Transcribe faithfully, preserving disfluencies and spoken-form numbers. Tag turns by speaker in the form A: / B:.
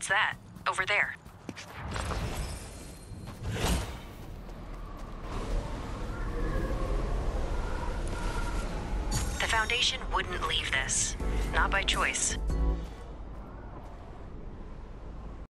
A: What's that? Over there. The Foundation wouldn't leave this. Not by choice.